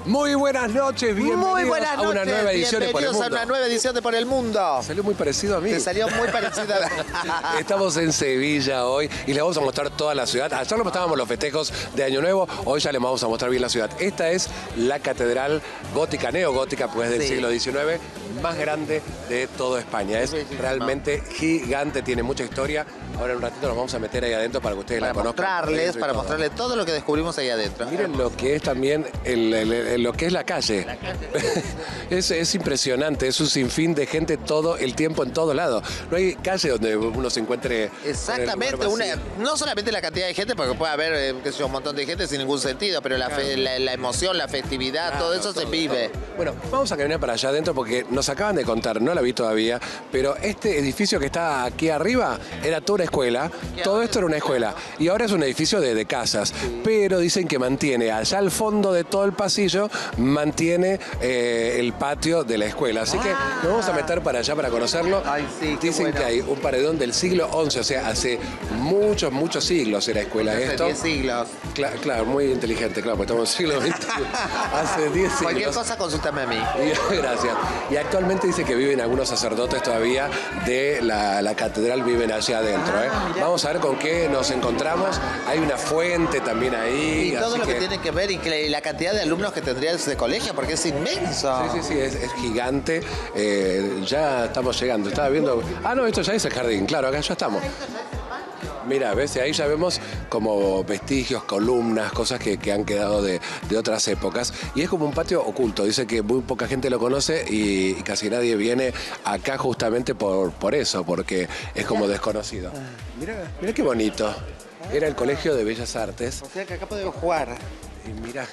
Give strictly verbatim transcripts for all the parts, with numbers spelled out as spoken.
Muy buenas noches, bienvenidos Muy buenas noches, a una nueva edición de Por el bienvenidos Mundo. a una nueva edición de Por el Mundo. Salió muy parecido a mí. Te salió muy parecido a mí. Estamos en Sevilla hoy y les vamos a mostrar toda la ciudad. Ayer les mostrábamos los festejos de Año Nuevo, hoy ya les vamos a mostrar bien la ciudad. Esta es la catedral gótica, neogótica, pues del Sí. siglo diecinueve, más grande de toda España. Es Bellísima. realmente gigante, tiene mucha historia. Ahora en un ratito nos vamos a meter ahí adentro para que ustedes Para la conozcan. mostrarles, Eso y para todo. mostrarles todo lo que descubrimos ahí adentro. Miren lo que es también el- el- el- lo que es la calle. es, es impresionante, es un sinfín de gente todo el tiempo en todo lado. No hay calle donde uno se encuentre. Exactamente, en el lugar una, vacío. no solamente la cantidad de gente, porque puede haber eh, qué sé yo, un montón de gente sin ningún sentido, pero la, fe- la, la emoción, la festividad, Claro, todo eso se todo, vive. todo. Bueno, vamos a caminar para allá adentro porque nos acaban de contar, no la vi todavía, pero este edificio que está aquí arriba era toda una escuela, todo esto era una escuela y ahora es un edificio de, de casas, pero dicen que mantiene allá al fondo de todo el pasillo, mantiene eh, el patio de la escuela, así que nos vamos a meter para allá para conocerlo. Ay, sí, qué Dicen bueno. que hay un paredón del siglo once, o sea, hace muchos, muchos siglos era escuela Hace esto. diez siglos. Cla- claro, muy inteligente, claro, porque estamos en el siglo veintiuno. Hace diez siglos. Cualquier cosa, consúltame a mí. Y- Gracias. Y actualmente dice que viven algunos sacerdotes todavía de la, la catedral, viven allá adentro. ¿eh? Ah, mirá. Vamos a ver con qué nos encontramos. Hay una fuente también ahí. Y todo así lo que... tiene que ver y que la cantidad de alumnos que tendría ese colegio, porque es inmenso. Sí, sí, sí, es, es gigante. Eh, ya estamos llegando. Estaba viendo. Ah, no, esto ya es el jardín, claro, acá ya estamos. Mira, ves, ahí ya vemos como vestigios, columnas, cosas que, que han quedado de, de otras épocas. Y es como un patio oculto. Dice que muy poca gente lo conoce y, y casi nadie viene acá justamente por, por eso, porque es como desconocido. Mira, mira qué bonito. Era el Colegio de Bellas Artes. O sea que acá podemos jugar. Y mira,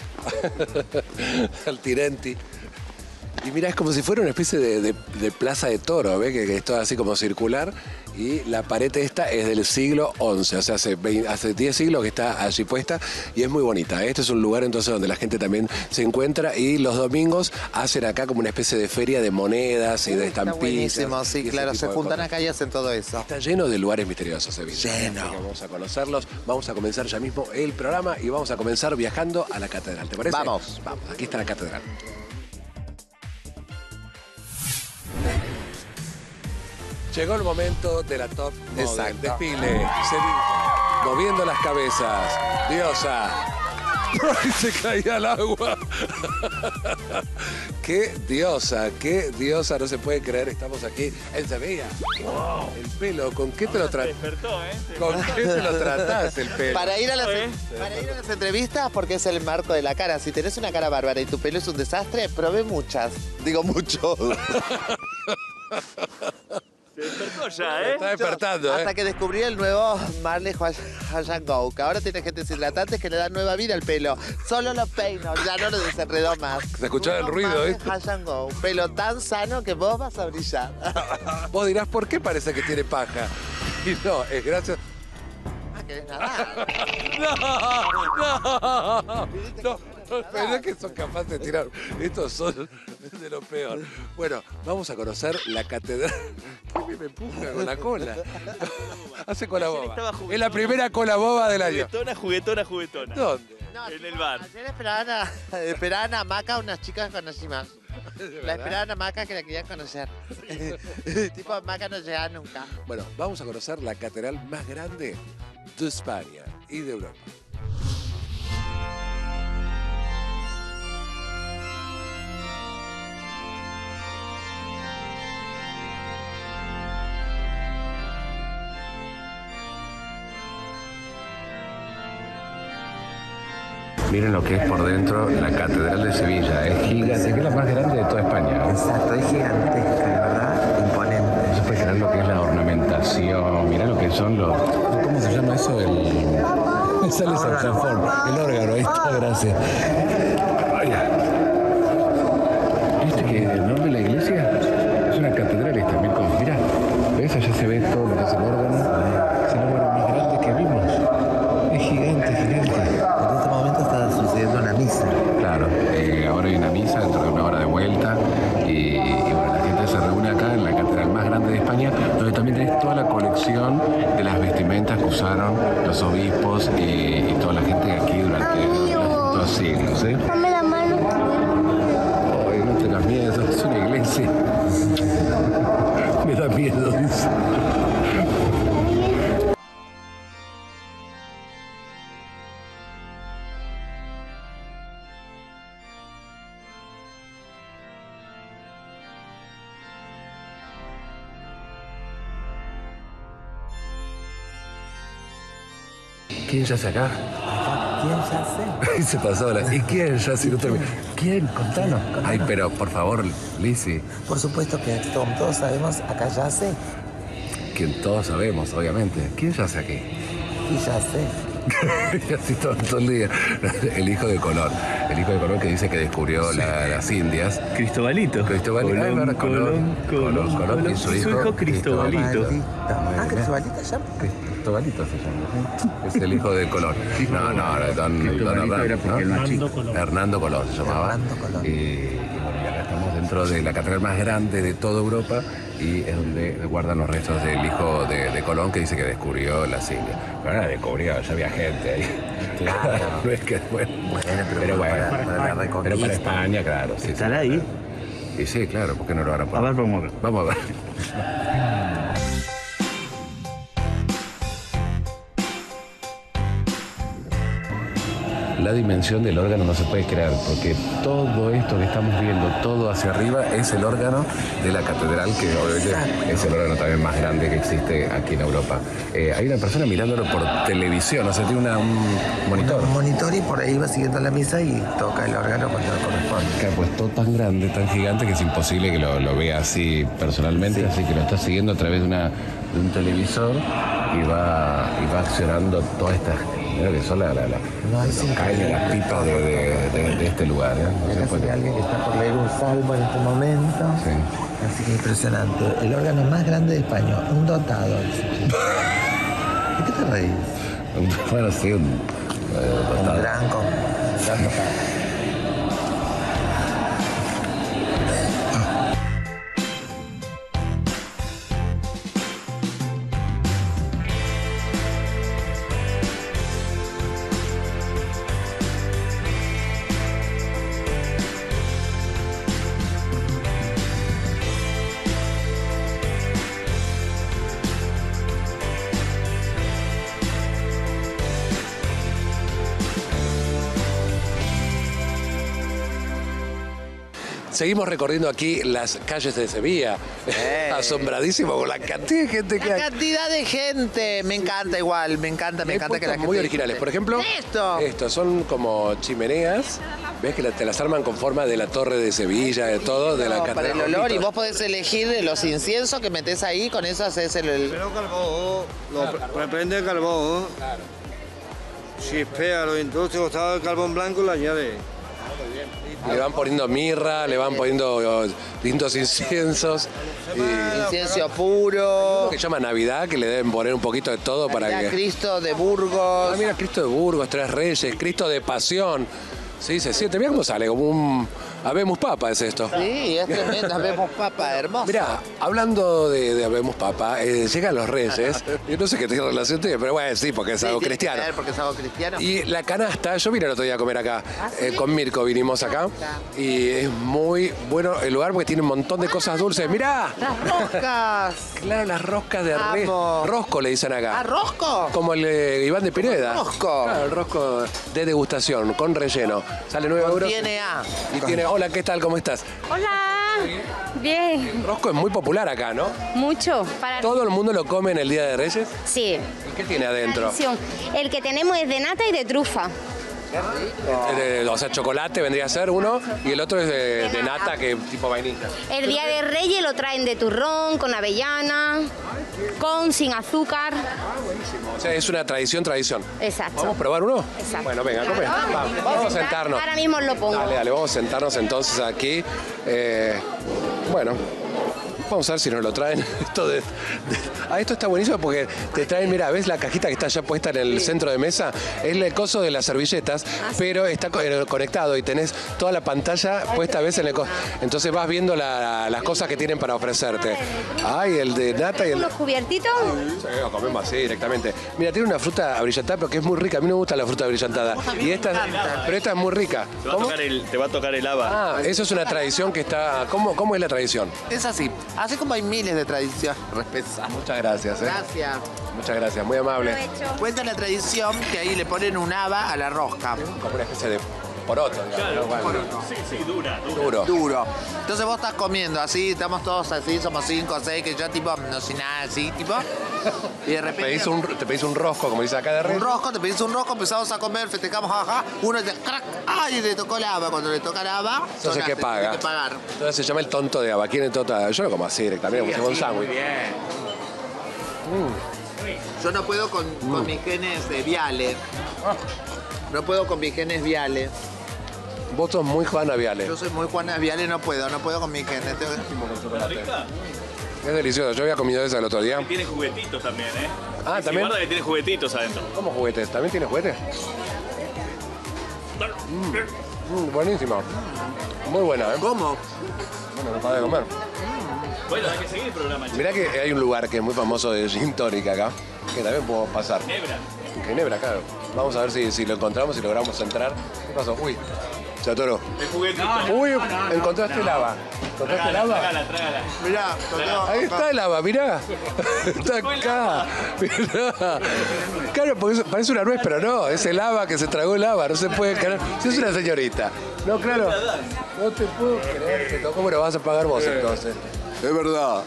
al Tirenti. Y mira, es como si fuera una especie de, de- de plaza de toro, ¿ves? Que, que es todo así como circular. Y la pared esta es del siglo once, o sea, hace, veinte hace diez siglos que está allí puesta y es muy bonita. Este es un lugar entonces donde la gente también se encuentra y los domingos hacen acá como una especie de feria de monedas y de Está estampillas. buenísimo, y sí, ese claro, tipo se de juntan cosas. acá y hacen todo eso. Está lleno de lugares misteriosos, Sevilla. Lleno. Así que vamos a conocerlos, vamos a comenzar ya mismo el programa y vamos a comenzar viajando a la catedral. ¿Te parece? Vamos. Vamos, aquí está la catedral. Llegó el momento de la top model. Exacto. Desfile, Sevilla, moviendo las cabezas. Diosa. ¡Ay, se caía al agua! ¡Qué diosa! ¡Qué diosa! No se puede creer, estamos aquí en Sevilla. El pelo, ¿con qué te lo tratas? Despertó, ¿eh? ¿Con qué te lo tratás el pelo? Para ir, a las, ¿Eh? para ir a las entrevistas, porque es el marco de la cara. Si tenés una cara bárbara y tu pelo es un desastre, probé muchas. Digo mucho. Se despertó ya, ¿eh? Está despertando, Hasta ¿eh? que descubrí el nuevo Marley Hyatt Go, que ahora tiene gente hidratantes que le dan nueva vida al pelo. Solo lo peino, ya no lo desenredo más. Se escuchaba el Nuevo ruido, Marley ¿viste? Hyatt Go, un pelo tan sano que vos vas a brillar. Vos dirás, ¿por qué parece que tiene paja? Y no, es gracias... Ah, ¿querés nadar? No, no, no, pero es que son capaces de tirar. Estos son de lo peor. Bueno, vamos a conocer la catedral. ¿Qué me empuja con la cola? Hace cola Ayer boba. estaba juguetona. Es la primera cola boba del año. Juguetona, juguetona, juguetona. ¿Dónde? No, En tipo, el bar. Ayer esperaban a, esperaban a Maca unas chicas que conocimos. La verdad? esperaban a Maca que la querían conocer. Tipo, Maca no llegaba nunca. Bueno, vamos a conocer la catedral más grande de España y de Europa. Miren lo que es por dentro la Catedral de Sevilla. Es gigante, que es la más grande de toda España. Exacto, es gigantesca, la verdad, imponente. No se puede creer lo que es la ornamentación. Mirá lo que son los... ¿Cómo se llama eso? El... Me sale saxofón. El órgano, ahí está, gracias. Vaya. ¿Viste que el nombre de la iglesia es una catedral esta? Mirá, como- mirá, ¿ves? Allá se ve todo lo que es el órgano. Es el órgano más grande que vimos. Es gigante, gigante. En este momento está sucediendo una misa. Claro, eh, ahora hay una misa dentro de una hora de vuelta y, y bueno, la gente se reúne acá en la catedral más grande de España, donde también tenés toda la colección de las vestimentas que usaron los obispos y, y toda la gente aquí durante los siglos. ¿eh? Dame la mano. ¿Quién yace acá? ¿Quién ya sé? Se pasó la... ¿Y quién yace? No termina. ¿Quién? Contanos. Ay, pero por favor, Lizzy. Por supuesto que como todos sabemos, acá ya sé. Quien todos sabemos, obviamente. ¿Quién yace aquí? Y ya sé. Así todo, todo el día. El hijo de Colón. El hijo de Colón que dice que descubrió la- las Indias. Cristobalito. Cristobalito. Colón, Ay, verdad, Colón, Colón, Colón, Colón. y su hijo, Cristobalito. Ah, Cristobalita ya. Cristobalito se llama. ¿Sí? Es el hijo de Colón. No, no, don, don Cristobalito Hernán, era porque ¿no? el más chico. Hernando Colón se llamaba. Hernando Colón. Y, y bueno, y acá estamos dentro de la catedral más grande de toda Europa y es donde guardan los restos del hijo de, de Colón que dice que descubrió las Indias. Pero ahora descubrió, ya había gente ahí. Claro. No es que, bueno, Bueno, pero, pero bueno, para, para la pero reconquista. para España, claro. Sí, ¿Estará sí, ahí? Y sí, claro, ¿por qué no lo van a A poner? ver, vamos a ver. Vamos a ver. La dimensión del órgano no se puede creer, porque todo esto que estamos viendo, todo hacia arriba, es el órgano de la catedral, que obviamente es el órgano también más grande que existe aquí en Europa. Eh, hay una persona mirándolo por televisión, o sea, tiene una- un monitor. Un monitor y por ahí va siguiendo la misa y toca el órgano cuando corresponde. Que ha puesto tan grande, tan gigante, que es imposible que lo, lo vea así personalmente, así que lo está siguiendo a través de, una, de un televisor y va, y va accionando todas estas, creo que son la, la, la, No, es los caños, las pipas de, de- de- de este lugar. ¿eh? No se Acá puede- sería alguien que está por leer un salmo en este momento. Sí. Así que impresionante. El órgano más grande de España. Un dotado. ¿De qué te reís? Bueno, sí, un, eh, Un dotado. gran, con- un gran dotado. Seguimos recorriendo aquí las calles de Sevilla. Eh. Asombradísimo con la cantidad de gente que La hay. cantidad de gente. Me encanta igual, me encanta, me Hay encanta que la puestos gente... muy originales. Por ejemplo, Esto. estos son como chimeneas. ¿Ves que la- te las arman con forma de la torre de Sevilla, de todo, de la No, para catedral? el olor y Rojitos. vos podés elegir de los inciensos que metés ahí, con eso haces el... el- Pero carbón, lo pre- reprende el carbón. Si espera lo entonces costado el carbón blanco, lo añade. Le van poniendo mirra, le van poniendo oh, distintos inciensos. Y Incienso puro. lo que llama Navidad, que le deben poner un poquito de todo para Mira, que... Cristo de Burgos. Ah, mira, Cristo de Burgos, Tres Reyes, Cristo de Pasión. Sí, se siente. Mira cómo sale, como un... Habemos Papa es esto. Sí, es tremenda, vemos papa hermosa. Mira, hablando de, de Habemos Papa, eh, llegan los Reyes. Yo no sé qué tiene relación tiene, pero bueno, sí, porque es Sí, algo tiene que cristiano. ver porque es algo cristiano. Y la canasta, yo vine el otro día a comer acá, eh, con Mirko vinimos acá, y es muy bueno el lugar porque tiene un montón de cosas dulces. ¡Mirá! Las roscas. Claro, las roscas de Reyes. Amo. Rosco le dicen acá. ¿Ah, rosco? Como el eh, Iván de Pineda. Rosco. Claro, el rosco de degustación, con relleno. Sale nueve euros. Tiene A. Y tiene, hola, ¿qué tal? ¿Cómo estás? Hola. Bien. El rosco es muy popular acá, ¿no? Mucho. Para ¿Todo el mundo lo come en el Día de Reyes? Sí. ¿Y qué tiene adentro? Tradición. El que tenemos es de nata y de trufa. Eh, o sea, chocolate vendría a ser uno y el otro es de, De de nata. nata, que tipo vainilla. El día de Reyes lo traen de turrón, con avellana, con, sin azúcar. O sea, es una tradición, tradición. Exacto. ¿Vamos a probar uno? Exacto. Bueno, venga, come. Claro. Vamos, vamos a sentarnos. Ahora mismo lo pongo. Dale, dale, vamos a sentarnos entonces aquí. Eh, bueno, vamos a ver si nos lo traen. Esto de, de- ah, esto está buenísimo porque te traen, mira, ¿ves la cajita que está ya puesta en el centro de mesa? Es el coso de las servilletas, pero está co- eh, conectado y tenés toda la pantalla puesta, ¿ves? En el co- Entonces vas viendo la- las cosas que tienen para ofrecerte. Ay, el de nata y el... Unos cubiertitos. Sí, lo comemos así directamente. Mira, tiene una fruta abrillantada, pero que es muy rica. A mí no me gusta la fruta abrillantada. Y esta, pero esta es muy rica. Te va, a ¿Cómo? tocar el, te va a tocar el haba. Ah, eso es una tradición que está... ¿Cómo, cómo es la tradición? Es así. Así como hay miles de tradiciones. Respesa. Muchas gracias, ¿eh? Gracias. Muchas gracias, muy amable. Aprovecho. Cuenta la tradición que ahí le ponen un haba a la rosca. Como una especie de poroto, digamos. Claro, Bueno, sí, sí, dura, dura. duro. Duro. Entonces vos estás comiendo así, estamos todos así, somos cinco, seis, que yo tipo, no sé nada así, tipo. Y de repente... Pedís un, te pedís un rosco, como dice acá de red. Un rosco, te pedís un rosco, empezamos a comer, festejamos, jaja. Uno dice, crack, ¡ay! Le tocó lava. Cuando le toca lava, Entonces, ¿qué sonaste, paga? tenés que pagar. Entonces se llama el tonto de Aba. ¿Quién es tonto de Aba? Yo lo como así directamente, como si fuera un sándwich. Yo no puedo con, con mis genes de Viale. No puedo con mis genes Viale. Vos sos muy Juana Viale. Yo soy muy Juana Viale, no puedo, no puedo con mis genes. Tengo- ¿Rica? Es delicioso. Yo había comido esa el otro día. Y tiene juguetitos también, ¿eh? Ah, Sí, ¿también? Guarda que tiene juguetitos adentro. ¿Cómo juguetes? ¿También tiene juguetes? Mm, mm, buenísima. Muy buena, ¿eh? ¿Cómo? Bueno, no para de comer. Bueno, hay que seguir el programa, chicos. Mirá que hay un lugar que es muy famoso de gin tonic acá, que también podemos pasar. Nebra. En Ginebra, claro. Vamos a ver si, si lo encontramos y logramos entrar. ¿Qué pasó? Uy, Chatoro. El juguetito. Uy, encontraste lava. ¿Encontraste Trágala, lava? trágala, trágala. Mirá, tocó- Ahí está el lava, mirá. Está acá. Mirá. Claro, porque eso parece una nuez, pero no, es el lava que se tragó el lava, no se puede creer. Si es una señorita. No, claro. No te puedo creer que tocó. Bueno, vas a pagar vos entonces. Es verdad.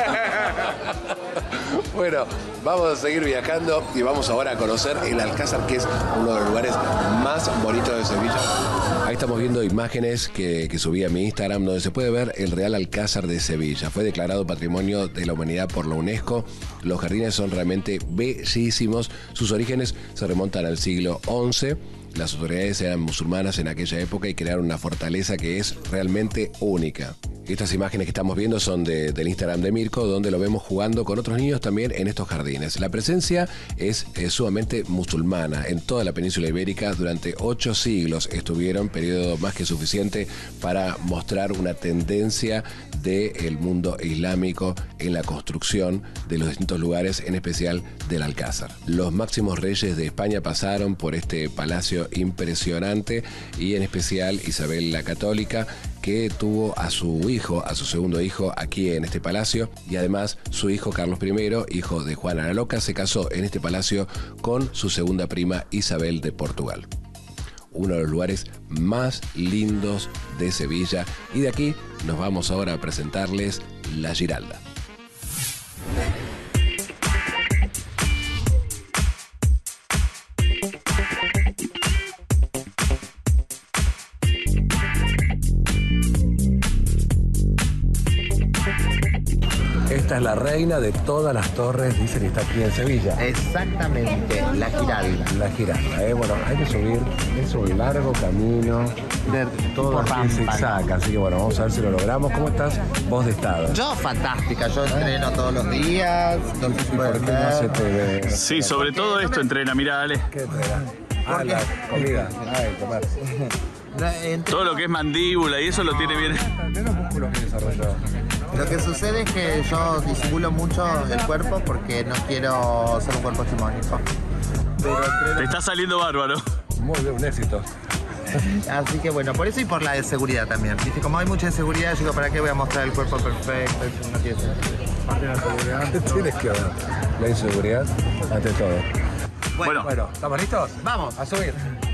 Bueno, vamos a seguir viajando y vamos ahora a conocer el Alcázar, que es uno de los lugares más bonitos de Sevilla. Ahí estamos viendo imágenes que, que subí a mi Instagram, donde se puede ver el Real Alcázar de Sevilla. Fue declarado Patrimonio de la Humanidad por la UNESCO. Los jardines son realmente bellísimos. Sus orígenes se remontan al siglo once. Las autoridades eran musulmanas en aquella época y crearon una fortaleza que es realmente única. Estas imágenes que estamos viendo son de, del Instagram de Mirko, donde lo vemos jugando con otros niños también en estos jardines. La presencia es, es sumamente musulmana. En toda la península ibérica durante ocho siglos estuvieron, periodo más que suficiente para mostrar una tendencia del mundo islámico en la construcción de los distintos lugares, en especial del Alcázar. Los máximos reyes de España pasaron por este palacio impresionante y en especial Isabel la Católica, que tuvo a su hijo, a su segundo hijo aquí en este palacio, y además su hijo Carlos primero, hijo de Juana la Loca, se casó en este palacio con su segunda prima Isabel de Portugal. Uno de los lugares más lindos de Sevilla, y de aquí nos vamos ahora a presentarles la Giralda. Esta es la reina de todas las torres, dicen que está aquí en Sevilla. Exactamente, la Giralda. La Giralda, ¿eh? Bueno, hay que subir, es un largo camino, De, todo tipo aquí rampa. zigzag, así que bueno, vamos a ver si lo logramos. ¿Cómo estás vos de estado? Yo fantástica, yo entreno todos los días. No se ¿Y puede por qué no se ver. te ve? Sí, sobre todo esto entrena, mira, dale. ¿Qué te da? Ah, la comida. Ay, comer. En- Todo lo que es mandíbula y eso lo tiene bien. ¿Qué los músculos que desarrolló? Lo que sucede es que yo disimulo mucho el cuerpo porque no quiero ser un cuerpo hegemónico. Pero Te está saliendo bárbaro. Muy bien, un éxito. así que bueno, por eso y por la de también. Viste, como hay mucha inseguridad, yo digo, ¿para qué voy a mostrar el cuerpo perfecto? Eso no tiene sentido. Tienes que ver la inseguridad ante todo. Bueno, Bueno, ¿estamos listos? Vamos. A subir.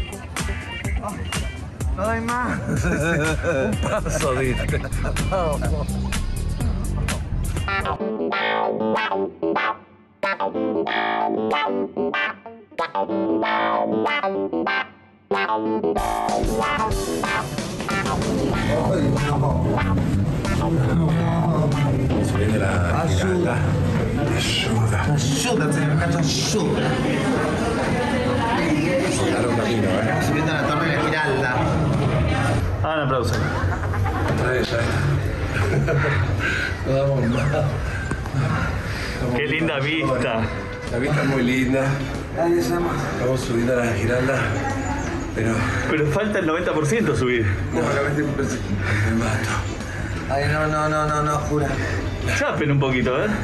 No doy más. Un paso, diste. Vamos. Subiendo la Ayuda. Ayuda. Ayuda, señor Cacho, ayuda. Dar un camino, ¿eh? Estamos subiendo a la torre de la Giralda. hagan aplausos. Otra vez, ya. No damos más. Estamos Qué linda vista. La vista es muy linda. Estamos subiendo a la Giralda, pero Pero falta el noventa por ciento subir. no, la vista me mato. Ay, no, no, no, no, no, jura. Chapen un poquito, ¿eh?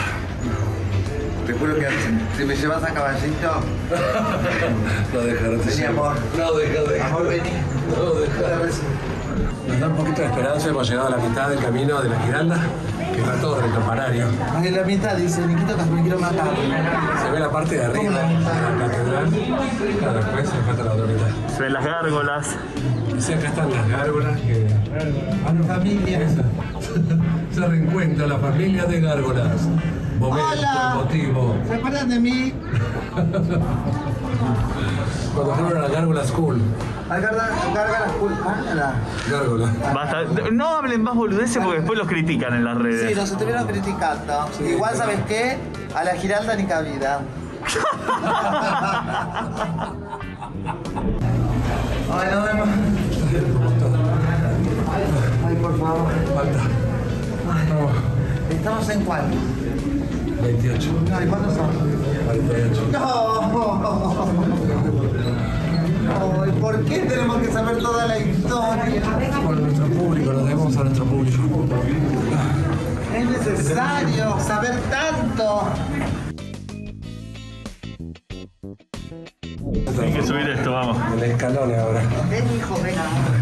Te juro que si me llevas a caballito, No dejar de vení, amor. No dejar de Amor, vení. No dejar. Otra vez. nos da un poquito de esperanza, hemos llegado a la mitad del camino de la Giralda, que es la torre, el campanario. En la mitad dice, Niquito, que me quiero matar. Se ve la parte de arriba de la catedral, claro, después se falta la otra mitad. Se ven las gárgolas. Sí, acá están las gárgolas que... A mi familia. Se reencuentra la familia de gárgolas. Momento, Hola. motivo. ¿Se acuerdan de mí? Cuando fueron a la Gárgola School. Gárgaras pulpanas. Gárgola. Basta. No hablen más boludeces porque después los critican en las Sí, redes. nos estuvieron criticando. Sí, Igual, claro. ¿sabes qué? A la Giralda ni cabida. Ay, nos vemos. Ay, por favor. Falta. Vamos. ¿Estamos en cuál? veintiocho. Ay, ¿cuántos son? cuarenta y ocho. No. Ay, ¿por qué tenemos que saber toda la historia? Por nuestro público, nos debemos a nuestro público. Es necesario saber tanto. Hay que subir esto, vamos. El escalón ahora. Ven, hijo, ven.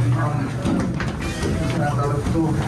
Una tortuga.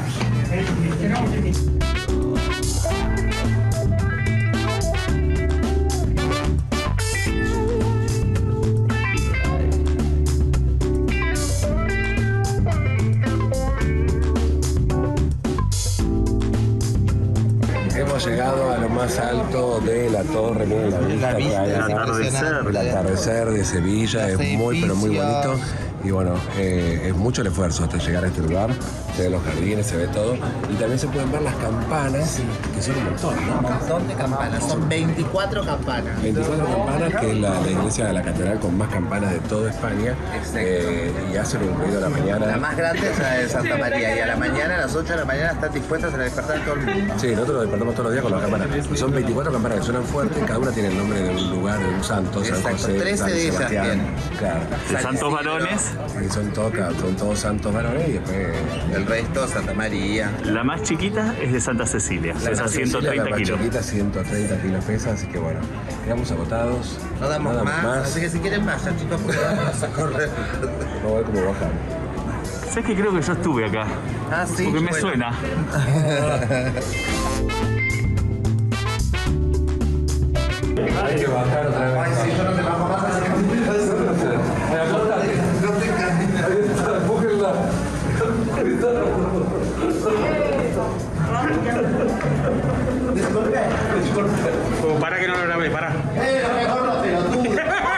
Hemos llegado a lo más alto de la torre, miren la vista, La que vista hay es acá. atardecer. El atardecer de Sevilla Los es muy pero muy edificios. bonito y bueno, eh, es mucho el esfuerzo hasta llegar a este lugar, se ven los jardines, se ve todo y también se pueden ver las campanas, que son un montón, ¿no? Un montón de campanas, son veinticuatro campanas. veinticuatro campanas, que es la, la iglesia de la catedral con más campanas de toda España eh, y hacen un ruido a la mañana. La más grande es la de Santa María y a la mañana, a las ocho de la mañana, están dispuestas a despertar a todo el mundo. Sí, nosotros nos despertamos todos los días con las campanas. Y son veinticuatro campanas que suenan fuerte, cada una tiene el nombre de un lugar, de un santo, San Exacto, José, trece San de ellas Sebastián. tienen. Claro. De santos varones. Y son todos, claro, son todos santos varones y después... El resto, Santa María. La más chiquita es de Santa Cecilia. La Pesa más ciento chiquita, treinta la más kilos. chiquita, ciento treinta kilos pesa, así que bueno, quedamos agotados. No damos más, así que si quieren vayan, chicos, porque vamos a correr. Vamos a ver cómo bajan. ¿Sabes que creo que yo estuve acá? Ah, sí. Porque me bueno. suena. Hay que bajar otra vez. Ay, sí, yo no te bajo más, así que... No te camines. Ahí está, empújenla. Ahí está. Disculpe. Como para que no lo grabé, para. Eh, lo mejor no, pelotudo.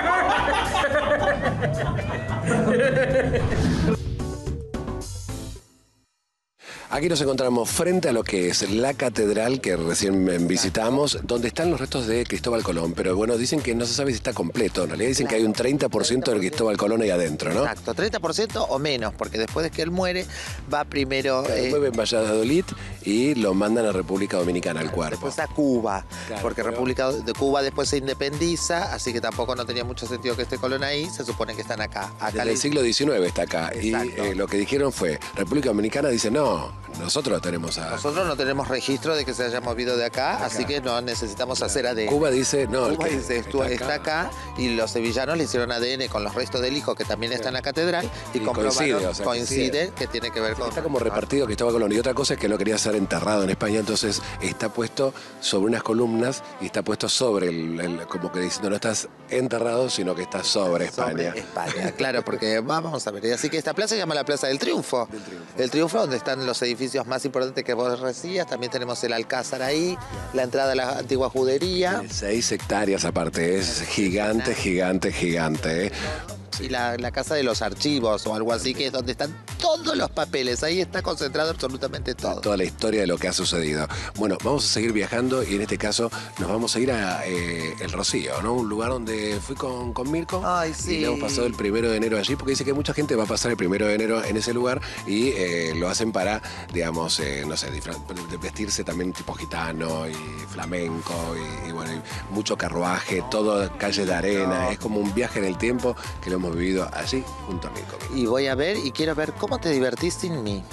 Aquí nos encontramos frente a lo que es la catedral que recién visitamos, donde están los restos de Cristóbal Colón. Pero bueno, dicen que no se sabe si está completo. En realidad dicen que hay un treinta por ciento de Cristóbal Colón ahí adentro, ¿no? Exacto, treinta por ciento o menos, porque después de que él muere, va primero... Se eh, mueve en Valladolid y lo mandan a República Dominicana, el cuerpo. Después a Cuba, Claro, porque pero- República de Cuba después se independiza, así que tampoco no tenía mucho sentido que esté Colón ahí, se supone que están acá. acá Desde le- el siglo diecinueve está acá. Exacto. Y eh, lo que dijeron fue, República Dominicana dice, no, nosotros tenemos a... Nosotros no tenemos registro de que se haya movido de acá, así que no necesitamos hacer A D N. Cuba dice, no, el Cuba que dice, estu- está, acá. y los sevillanos le hicieron A D N con los restos del hijo que también está en la catedral y, Y comprobaron, coincide, o sea, coincide coincide. que tiene que ver con... Está como repartido Cristóbal Colón. Y otra cosa es que no quería ser enterrado en España, entonces está puesto sobre unas columnas y está puesto sobre, el, el- como que diciendo, no estás enterrado, sino que estás sobre Sobre España. España, claro, porque va- vamos a ver. Así que esta plaza se llama la Plaza del Triunfo. El Triunfo, donde están los edificios más importantes que vos decías. También tenemos el Alcázar ahí, la entrada a la antigua judería Seis hectáreas aparte, es gigante, gigante, gigante. ¿eh? y la, la Casa de los Archivos o algo así, que es donde están todos los papeles. Ahí está concentrado absolutamente todo. Toda la historia de lo que ha sucedido. Bueno, vamos a seguir viajando y en este caso nos vamos a ir a eh, El Rocío, ¿no? Un lugar donde fui con, con Mirko. Ay, sí. Y le hemos pasado el primero de enero allí porque dice que mucha gente va a pasar el primero de enero en ese lugar y eh, lo hacen para, digamos, eh, no sé, disfra- de vestirse también tipo gitano y flamenco y, y bueno, y mucho carruaje, todo calles de arena. Es como un viaje en el tiempo que lo hemos vivido allí junto a Mirko. Y voy a ver y quiero ver cómo te divertís sin mí.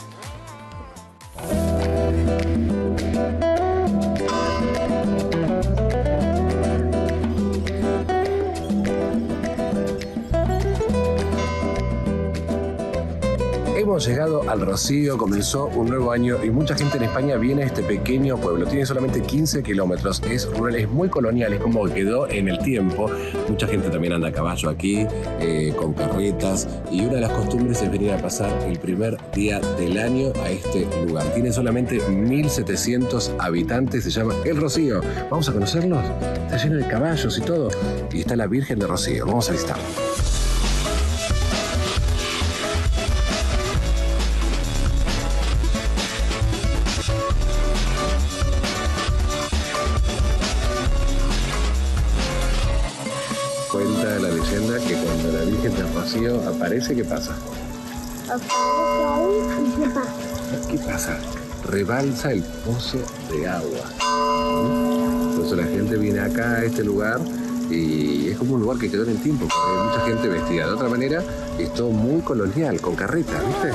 Hemos Hemos llegado al Rocío, comenzó un nuevo año y mucha gente en España viene a este pequeño pueblo. Tiene solamente quince kilómetros, es rural, es muy colonial, es como quedó en el tiempo. Mucha gente también anda a caballo aquí, eh, con carretas, y una de las costumbres es venir a pasar el primer día del año a este lugar. Tiene solamente mil setecientos habitantes, se llama El Rocío. Vamos a conocerlos, está lleno de caballos y todo. Y está la Virgen de Rocío, vamos a visitarla. Cuenta la leyenda que cuando la Virgen de Rocío aparece, ¿qué pasa? Aparece ahí y ¿qué pasa? ¿Qué pasa? Rebalsa el pozo de agua. Entonces la gente viene acá a este lugar y es como un lugar que quedó en el tiempo, porque hay mucha gente vestida de otra manera y es todo muy colonial, con carreta, ¿viste?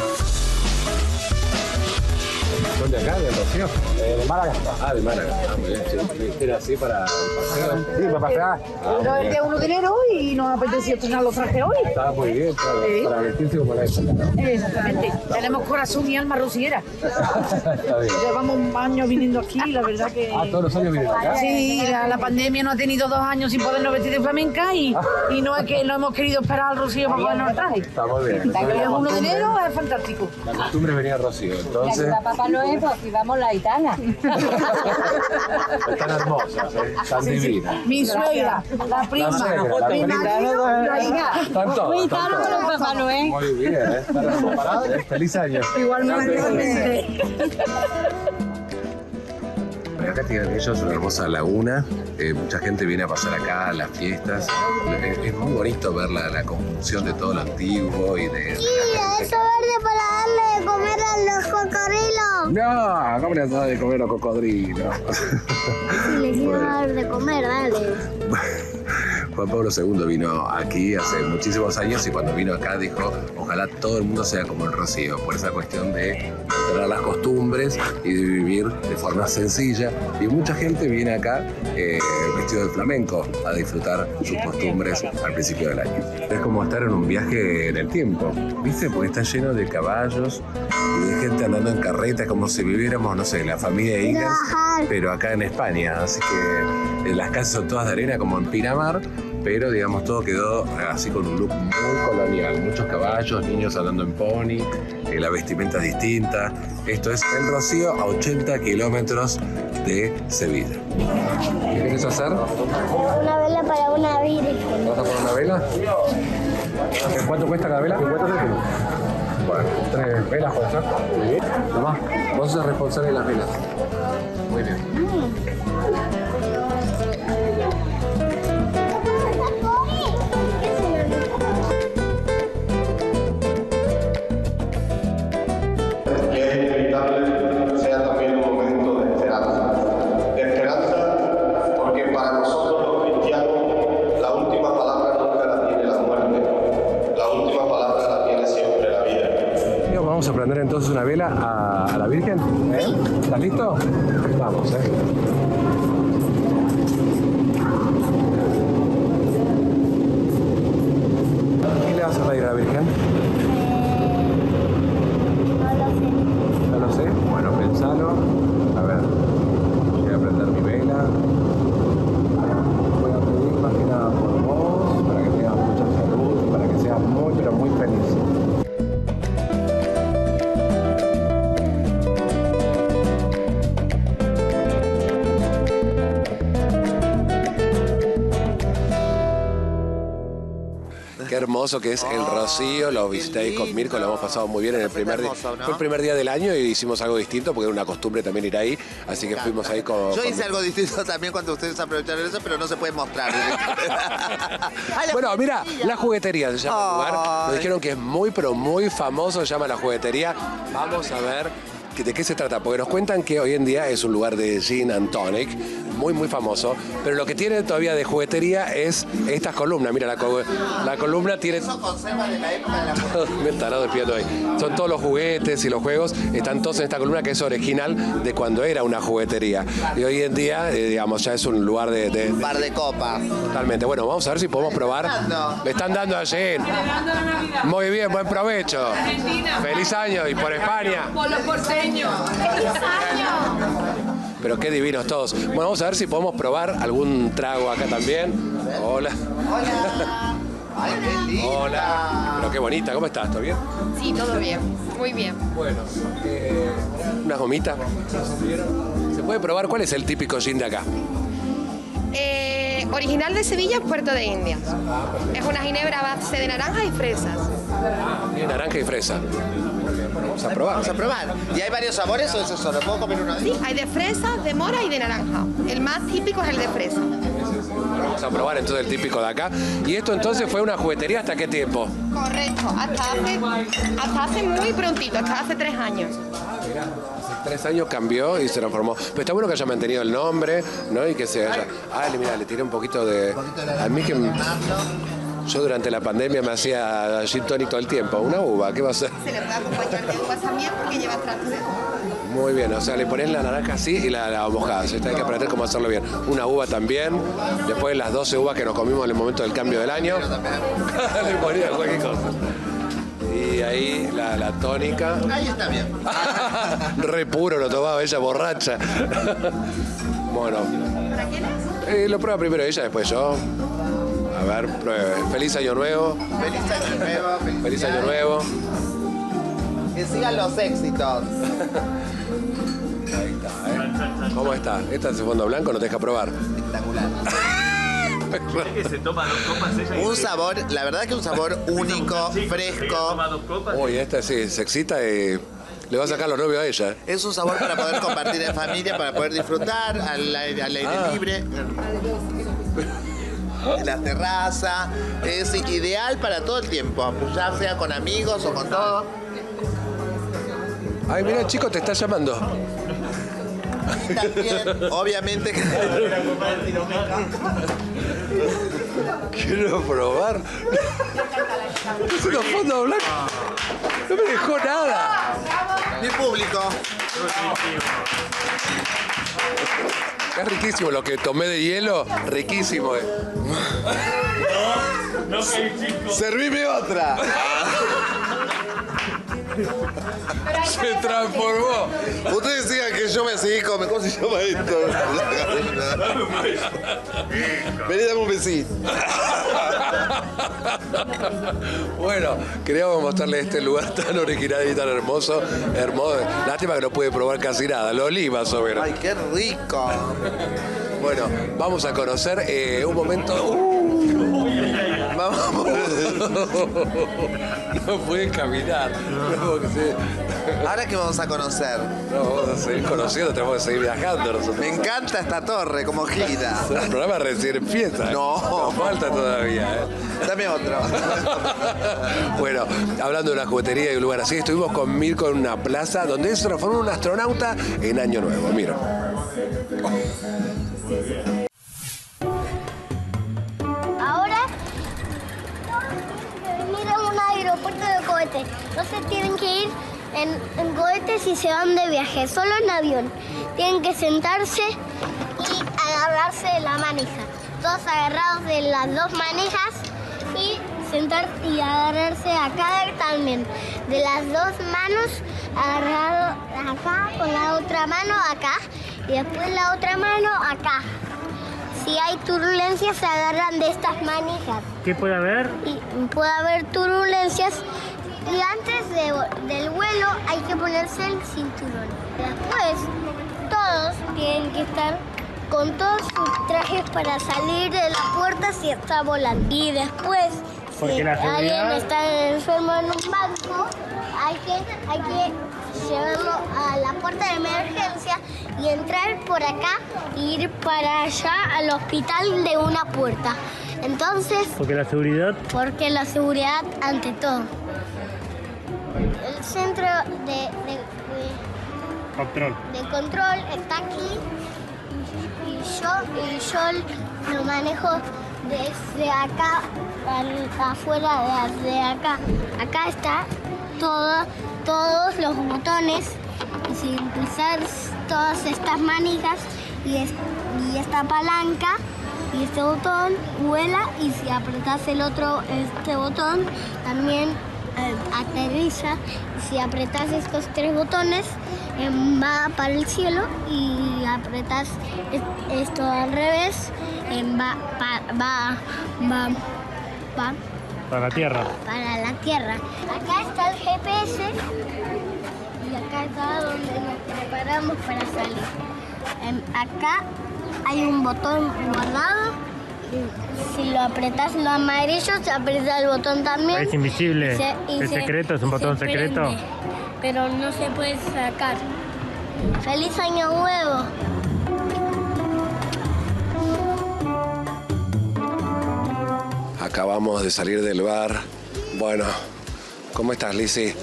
¿Son de acá, de Rocío? Eh, de Málaga. Ah, de Málaga. Ah, muy bien. ¿Era así para paseo? Sí, para pasear. Ah, Pero es de uno de enero y nos apeteció estrenar los trajes hoy. está muy bien, claro, Sí. para vestirse como la época, ¿no? Exactamente. Tenemos corazón y alma rociera. Está bien. Llevamos años viniendo aquí, la verdad que... Ah, todos los años vienen acá. Sí, la, la pandemia nos ha tenido dos años sin podernos vestir de flamenca y, y no es que no hemos querido esperar al Rocío para podernos el traje. Está muy bien. El uno de enero es fantástico. La costumbre es venir a Rocío, entonces... La Papá Noel, pues aquí vamos la gitana. Están hermosas, ¿eh? Están divinas. Mi suegra, la prima, La suegra, la mi prima. marido, la hija. Están todos, Muy están caro todos. con Papá Noel. Muy bien, ¿eh? Están hermosas, ¿eh? Feliz año. Igualmente. Acá tienen ellos una hermosa laguna, eh, mucha gente viene a pasar acá, las fiestas. Es, es muy bonito ver la, la conjunción de todo lo antiguo y de... de Mira, eso verde para darle de comer a los cocodrilos. No, ¿cómo les da de comer a los cocodrilos? Si les iba a dar de comer, dale. Juan Pablo segundo vino aquí hace muchísimos años y cuando vino acá dijo, ojalá todo el mundo sea como el Rocío, por esa cuestión de mantener las costumbres y de vivir de forma sencilla. Y mucha gente viene acá eh, vestido de flamenco a disfrutar sus costumbres al principio del año. Es como estar en un viaje en el tiempo, ¿viste? Porque está lleno de caballos y de gente andando en carreta como si viviéramos, no sé, la familia Higgins, pero acá en España. Así que eh, las casas son todas de arena como en Pinamar, pero digamos todo quedó así con un look muy colonial. Muchos caballos, niños andando en pony, eh, la vestimenta es distinta. Esto es El Rocío a ochenta kilómetros de Sevilla. ¿Qué querés hacer? Una vela para una virgen. ¿Vas a poner una vela? ¿Cuánto cuesta cada vela? cincuenta céntimos. Bueno, tres velas puede ser. Muy bien. Tomás, vos sos responsable de las velas. Muy bien. Es inevitable que sea también un momento de esperanza. De esperanza porque para nosotros los cristianos la última palabra nunca la tiene la muerte. La última palabra la tiene siempre la vida. Bien, vamos a prender entonces una vela a, a la Virgen. ¿Eh? ¿Estás listo? Vamos, ¿eh? ¿Qué le vas a pedir a la Virgen? No lo sé. Bueno, pensalo. A ver, voy a prender mi vela. Voy a pedir más que nada por vos, para que tengas mucha salud y para que seas muy, pero muy feliz. Qué hermoso que es El Rocío, lo visité ahí con Mirko, lo hemos pasado muy bien en el primer día. hermoso, ¿no? Fue el primer día del año y hicimos algo distinto porque era una costumbre también ir ahí, así que fuimos ahí con... Yo con- hice algo distinto también cuando ustedes aprovecharon eso, pero no se puede mostrar. Ay, la Bueno, mira, juguetería. La Juguetería se llama el lugar. Nos Ay. dijeron que es muy, pero muy famoso, se llama La Juguetería. Vamos a ver que- de qué se trata, porque nos cuentan que hoy en día es un lugar de gin and tonic, muy, muy famoso. Pero lo que tiene todavía de juguetería es estas columnas. Mira, la, co la columna tiene... Eso conserva de la época de la... Me he tarado despidiendo ahí. Son todos los juguetes y los juegos, están todos en esta columna que es original de cuando era una juguetería. Y hoy en día, eh, digamos, ya es un lugar de... de Un bar de copa. Totalmente. Bueno, vamos a ver si podemos probar. Le están dando allí. Muy bien, buen provecho. Feliz año y por España. Por los porteños. ¡Feliz año! Pero qué divinos todos. Bueno, vamos a ver si podemos probar algún trago acá también. Hola. Hola. Ay, qué linda. Hola. Pero qué bonita. ¿Cómo estás? ¿Todo bien? Sí, todo bien. Muy bien. Bueno, eh, unas gomitas. ¿Se puede probar cuál es el típico gin de acá? Eh, original de Sevilla, Puerto de Indias. Es una ginebra a base de naranja y fresas. Tiene naranja y fresa. Vamos a probar. Vamos a probar. ¿Y hay varios sabores o eso solo? ¿Puedo comer uno de Sí, ellos? hay de fresa, de mora y de naranja. El más típico es el de fresa. Vamos a probar entonces el típico de acá. ¿Y esto entonces fue una juguetería hasta qué tiempo? Correcto, hasta hace, hasta hace muy prontito, hasta hace tres años. Hace tres años cambió y se transformó. Pero está bueno que haya mantenido el nombre, ¿no? Y que se haya... Ah, mira, le tiré un poquito de... A mí que... Yo durante la pandemia me hacía gin tonic todo el tiempo. Una uva, ¿qué va a ser? Se le puede acompañar de uvas también porque lleva trasero. Muy bien, o sea, le pones la naranja así y la, la mojada. Hay que aprender cómo hacerlo bien. Una uva también. Después las doce uvas que nos comimos en el momento del cambio del año. Le ponía cualquier cosa. Y ahí la, la tónica. Ahí está bien. Re puro lo tomaba ella, borracha. Bueno. ¿Para quién es? Eh, lo prueba primero ella, después yo. A ver, pruebe. Feliz año nuevo. Feliz año nuevo. Feliz año nuevo. Que sigan los éxitos. Ahí está, ¿eh? ¿Cómo está? Esta es de fondo blanco, no te deja probar. Espectacular. Que se toma dos copas ella y... Un sabor, la verdad que un sabor único, Sí, ella fresco. toma dos copas. Uy, esta sí, se excita y le va a sacar los novios a ella. ¿eh? Es un sabor para poder compartir en familia, para poder disfrutar al aire, al aire Ah. libre. En la terraza. Es ideal para todo el tiempo, ya sea con amigos o con todo. Ay, mira, chico, te está llamando. Y también, obviamente, que... Quiero probar. Es una fondo blanco. No me dejó nada. mi público. Es riquísimo lo que tomé de hielo. Riquísimo, eh. No, no, que chico. Servime otra. Se transformó. Ustedes decían que yo me seguí con... ¿Cómo se llama esto? Vení, dame un besito. Bueno, queríamos mostrarle este lugar tan original y tan hermoso. Hermoso. Lástima que no pude probar casi nada. Lo olí más o menos. Ay, qué rico. Bueno, vamos a conocer eh, un momento. Uh, vamos. No puede caminar. No, que se- Ahora que vamos a conocer. no, vamos a seguir conociendo, tenemos que seguir viajando nosotros. Me encanta esta torre, como gira. El programa recién empieza. ¿eh? No. Nos falta todavía. ¿eh? Dame otro. Bueno, hablando de una juguetería y un lugar así, estuvimos con Mirko en una plaza donde él se transformó en un astronauta en Año Nuevo. Mira. Ahora venir a un aeropuerto de cohetes. No se tienen que ir en, en cohetes si se van de viaje, solo en avión. Tienen que sentarse y agarrarse de la manija. Todos agarrados de las dos manijas y sentar y agarrarse acá también. De las dos manos agarrado acá con la otra mano acá y después la otra mano acá. Si hay turbulencias, se agarran de estas manijas. ¿Qué puede haber? Y puede haber turbulencias. Y antes de- del vuelo hay que ponerse el cinturón. Después, todos tienen que estar con todos sus trajes para salir de la puerta si está volando. Y después, Porque si la seguridad- alguien está enfermo en un banco, hay que, hay que llevarlo a la puerta de emergencia y entrar por acá e ir para allá al hospital de una puerta. Entonces, Porque la seguridad. porque la seguridad ante todo. El centro de, de- de- Control. de control está aquí. y yo, y yo lo manejo desde acá, al- afuera de, de acá. Acá está todo, todos los botones. Y si empezar todas estas manijas y, es- y esta palanca y este botón vuela, y si apretas el otro, este botón, también eh, aterriza. Y si apretas estos tres botones, eh, va para el cielo, y apretas es- esto al revés, eh, va, pa- va, va, va Para la tierra. para la tierra. Acá está el G P S y acá está donde nos preparamos para salir. Em, acá hay un botón guardado. y Si lo apretas lo amarillo, se aprieta el botón también. Es invisible. y se- y Es se- secreto, es un y botón se secreto. prende, pero no se puede sacar. ¡Feliz Año Nuevo! Acabamos de salir del bar. Bueno, ¿cómo estás, Lizzy?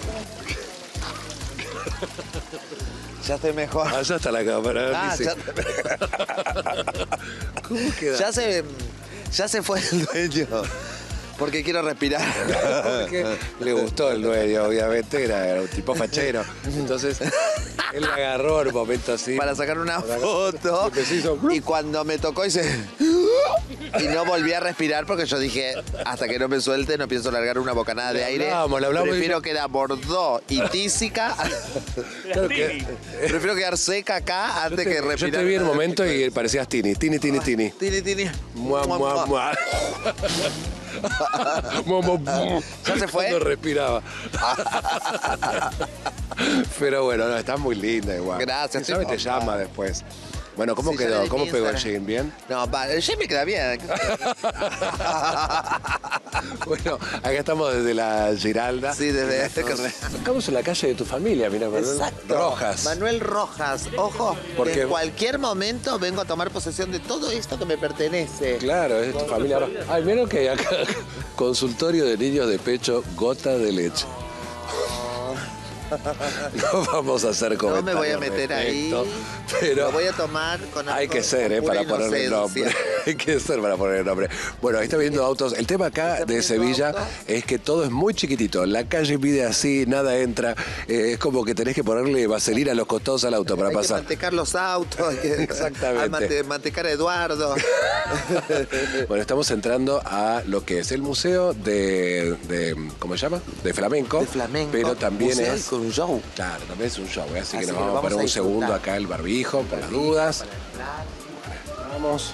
Ya estoy mejor. Allá está la cámara, Ah, Lizzy. ya, ¿Cómo queda? ya se, ya se fue el dueño. Porque quiero respirar. Porque le gustó el dueño, obviamente, era, era un tipo fachero. Entonces, él la agarró en un momento así. Para sacar una Para- foto. y empezó, hizo- Y cuando me tocó hice... Y no volví a respirar porque yo dije, hasta que no me suelte no pienso largar una bocanada de Le aire. hablamos, le hablamos y Prefiero yo- quedar bordó y tísica. Claro que- Prefiero quedar seca acá Yo antes te, que yo respirar. te vi en un momento y parecías Tini, Tini, Tini, Tini. Tini, tini. Mua, Mua, mua, mua. mua. Mua, mua, mua. ¿Ya se fue? Cuando respiraba. Pero bueno, no, está muy linda igual. Gracias, ¿Sabes? Te estoy llama después. Bueno, ¿cómo Sí, ya quedó? le ¿Cómo di pegó el Instagram. jean? ¿Bien? No, va, el jean me queda bien. Bueno, acá estamos desde la Giralda. Sí, desde... Estamos en la calle de tu familia, mira, Manuel. Exacto. Rojas. Manuel Rojas. Ojo, Porque- que en cualquier momento vengo a tomar posesión de todo esto que me pertenece. Claro, es de tu familia. Ay, vieron que hay acá consultorio de niños de pecho, gota de leche. No vamos a hacer No comentarios. me voy a meter ahí. respecto, Pero Lo voy a tomar con hay que con ser, ¿eh? pura Para ponerle el inocencia. nombre. Hay que ser para poner el nombre. Bueno, ahí está viendo autos. El tema acá de Sevilla es que todo es muy chiquitito. La calle pide así, nada entra. Eh, es como que tenés que ponerle vaselina a los costados al auto para Hay que pasar. mantecar los autos. Hay que Exactamente. a mante- mantecar a Eduardo. Bueno, estamos entrando a lo que es el museo de, de ¿cómo se llama? De flamenco. De flamenco. Pero también Museo es y con un show. Claro, también es un show, ¿eh? así, Así que nos que vamos, vamos a poner a un segundo disfrutar. acá el barbijo, por las dudas. Vamos.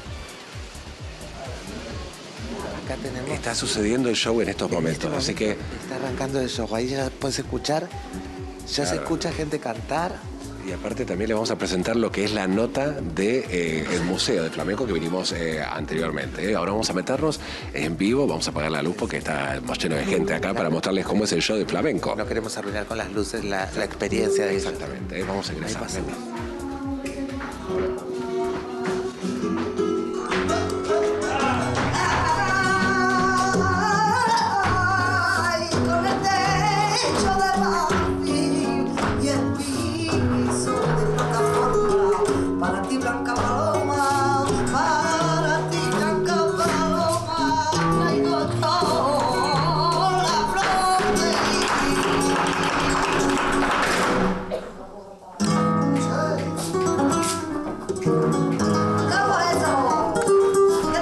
Acá tenemos... Está sucediendo el show en estos momentos, así que Está arrancando el show. Ahí ya puedes escuchar. Ya se Claro. escucha gente cantar. y aparte también le vamos a presentar lo que es la nota de eh, el museo de flamenco que vinimos eh, anteriormente. ¿eh? Ahora vamos a meternos en vivo, vamos a apagar la luz porque está más lleno de gente acá para mostrarles cómo es el show de flamenco. No queremos arruinar con las luces la, la experiencia de Exactamente, ¿eh? Vamos a ingresar. Ahí pasamos. Ay, con el techo de marfil y el piso de plataforma. Para ti, Blanca Paloma, para ti, Blanca Paloma, traigo toda la flor de ¿Cómo eso? ¿Qué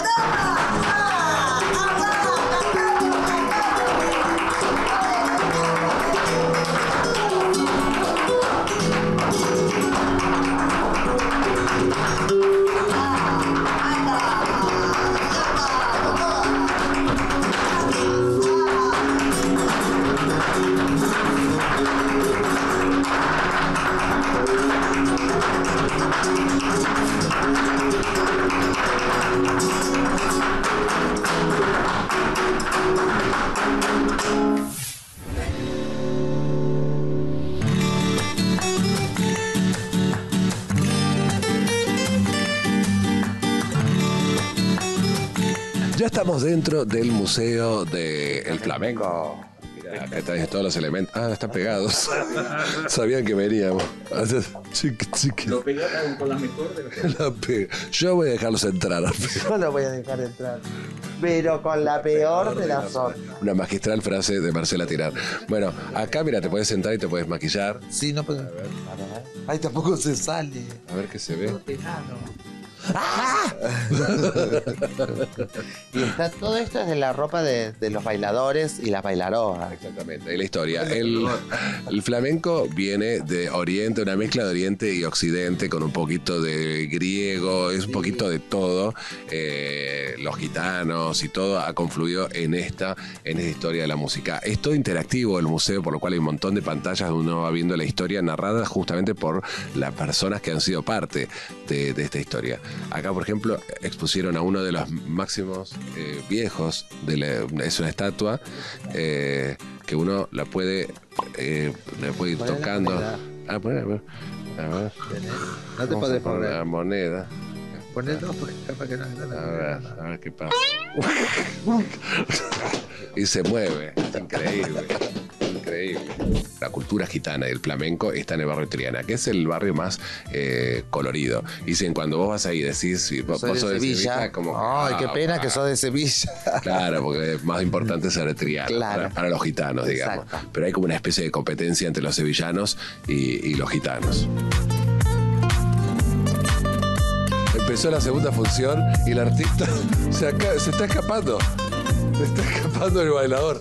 Ya estamos dentro del Museo del Flamenco. Mirá, acá están todos los elementos. Ah, están pegados. Sabían que veníamos. Chiqui, chiqui. Lo pegaron con la mejor de las... La pe- Yo voy a dejarlos entrar. Yo lo voy a dejar entrar. Pero con la peor de las otras. Una magistral frase de Marcela Tirar. Bueno, acá mira, te puedes sentar y te puedes maquillar. Sí, no puedo. Ay, tampoco se sale. A ver qué se ve. ¡Ah! Y está todo esto es de la ropa de, de los bailadores y las bailaroas. Exactamente, y la historia. El, el flamenco viene de Oriente, una mezcla de Oriente y Occidente con un poquito de griego, es un poquito de todo. Eh, los gitanos y todo ha confluido en esta, en esta historia de la música. Es todo interactivo el museo, por lo cual hay un montón de pantallas donde uno va viendo la historia narrada justamente por las personas que han sido parte de, de esta historia. Acá, por ejemplo, expusieron a uno de los máximos eh, viejos, de la, es una estatua eh, que uno la puede, eh, la puede ir Ponle la tocando. moneda. Ah, poner, a ver. A ver. No te Vamos podés a poner poner. la moneda. Poner dos porque capaz que no es A ver, a ver qué pasa. Y se mueve. Es increíble. Increíble. La cultura gitana y el flamenco está en el barrio Triana, que es el barrio más eh, colorido. Y dicen, cuando vos vas ahí decís, si vos, Soy vos de sos de Sevilla. Sevilla, como. Ay, qué ah, pena ah. que sos de Sevilla. Claro, porque es más importante ser Triana Claro. para, para los gitanos, digamos. Exacto. Pero hay como una especie de competencia entre los sevillanos y, y los gitanos. Empezó la segunda función y el artista se, acá- se está escapando. Se está escapando el bailador.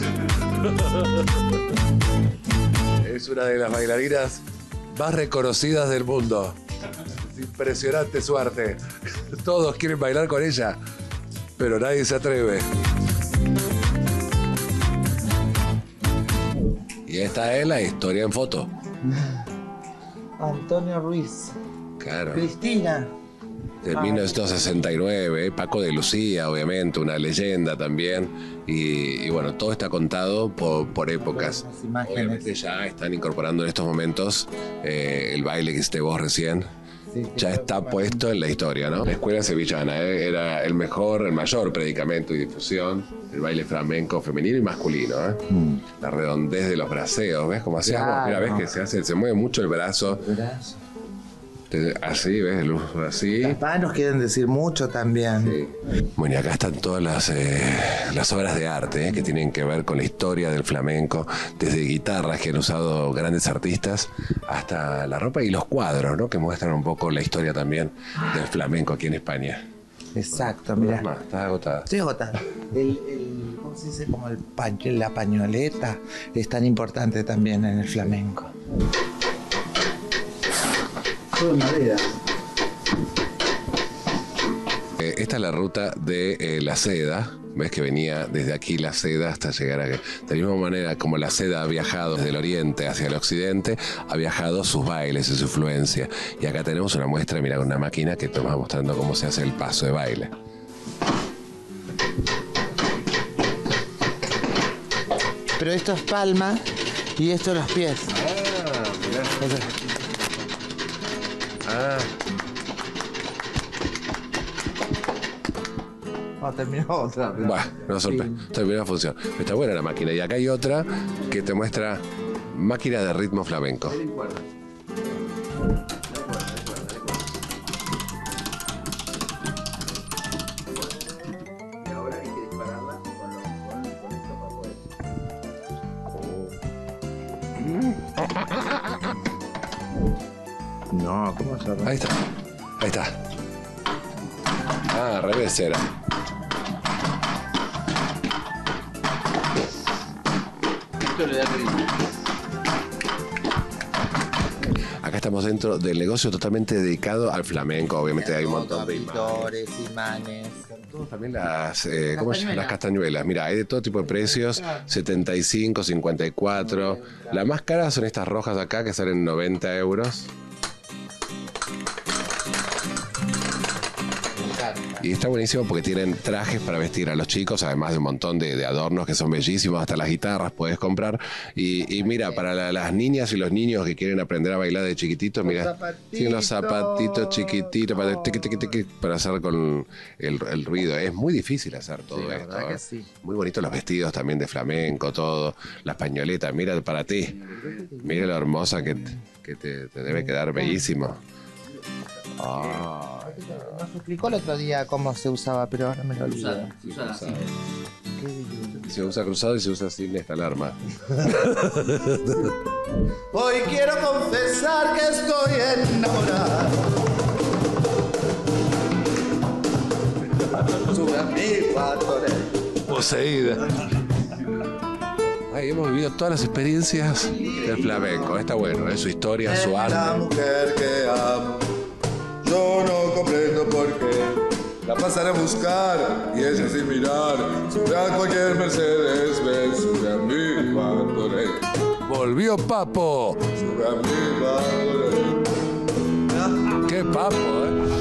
Es una de las bailarinas más reconocidas del mundo. Es impresionante su arte. Todos quieren bailar con ella, pero nadie se atreve. Y esta es la historia en foto. Antonio Ruiz. Claro. Cristina. De mil novecientos sesenta y nueve, Paco de Lucía, obviamente, una leyenda también. Y, y bueno, todo está contado por, por épocas. Las imágenes. Obviamente ya están incorporando en estos momentos eh, el baile que hiciste vos recién. Sí, Ya está puesto en la historia, ¿no? La escuela sevillana eh, era el mejor, el mayor predicamento y difusión del baile flamenco femenino y masculino. ¿eh? La redondez de los braceos, ¿ves cómo hacíamos? Claro. Mira, ves que se hace, se mueve mucho el brazo. Brazo. Te- Así, ¿ves? El uso así. Las manos quieren decir mucho también. Sí. Bueno, y acá están todas las, eh, las obras de arte eh, que tienen que ver con la historia del flamenco, desde guitarras que han usado grandes artistas hasta la ropa y los cuadros, ¿no? Que muestran un poco la historia también del flamenco aquí en España. Exacto, mira. Más, estás agotada. Estoy agotada. El, el, ¿cómo se dice? Como el paño, la pañoleta es tan importante también en el flamenco. Todo en madera. Eh, esta es la ruta de eh, la seda. Ves que venía desde aquí la seda hasta llegar a... De la misma manera como la seda ha viajado desde el oriente hacia el occidente, ha viajado sus bailes y su influencia. Y acá tenemos una muestra, mira, una máquina que te va mostrando cómo se hace el paso de baile. Pero esto es palma y esto los pies. Ah, mirá. Ah, Oh, terminó otra. bueno, no sorprende. Terminó la función. Pero está buena la máquina. Y acá hay otra que te muestra máquina de ritmo flamenco. No, ¿cómo se Ahí está. Ahí está. Ah, al revés era. Acá estamos dentro del negocio totalmente dedicado al flamenco. Obviamente hay un montón de imágenes. pintores, imanes. También las, eh, ¿cómo se llama? Las castañuelas. Mira, hay de todo tipo de precios, setenta y cinco, cincuenta y cuatro. Las más caras son estas rojas acá que salen noventa euros. Y está buenísimo porque tienen trajes para vestir a los chicos, además de un montón de, de adornos que son bellísimos, hasta las guitarras puedes comprar. Y, y mira, para la, las niñas y los niños que quieren aprender a bailar de chiquititos, mira, tienen unos zapatitos chiquititos para, tiqui, tiqui, tiqui, para hacer con el, el ruido. Es muy difícil hacer todo Sí, la esto. verdad ¿eh? que sí. Muy bonitos los vestidos también de flamenco, todo, las pañoletas. Mira para ti, mira lo hermosa que, que te, te debe quedar bellísimo. Ah, Nos explicó el otro día cómo se usaba, pero ahora me lo olvidé. se usa así. Se usa cruzado y se usa sin esta alarma. Hoy quiero confesar que estoy enamorado. Sube a mi patoré. Poseída. Ahí hemos vivido todas las experiencias del flamenco. Está bueno, es su historia, su La arte. mujer que amo, yo no comprendo por qué. La pasaré a buscar y ella sin mirar sube a cualquier Mercedes Benz, sube a mi patoré. Volvió Papo. Sube a mi patoré. Qué Papo, ¿eh?